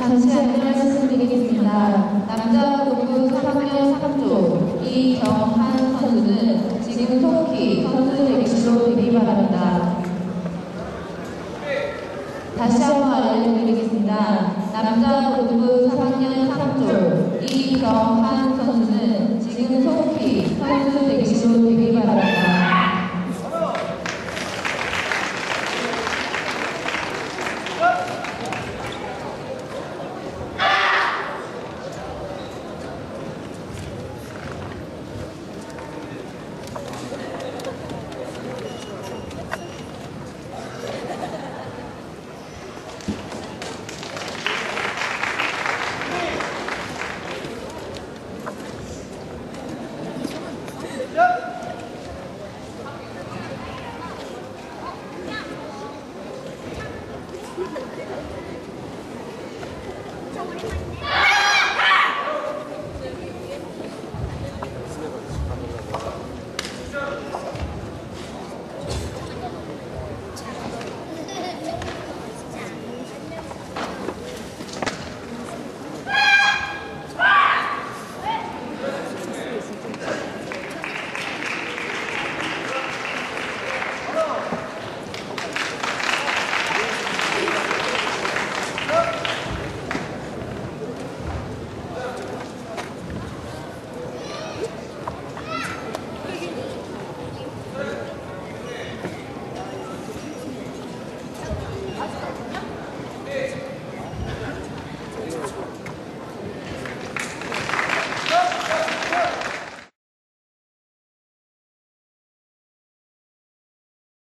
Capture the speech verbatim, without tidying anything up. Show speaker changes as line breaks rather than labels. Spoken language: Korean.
다시 안내 말씀드리겠습니다. 남자 농구 삼 학년 삼 조 이정한 선수는 지금 속히 선수 대기실로 대기 바랍니다. 다시 한번 알려드리겠습니다. 남자 농구 삼 학년 삼 조 이정한 선수는 지금 속히 선수 대기실로 대기 바랍니다.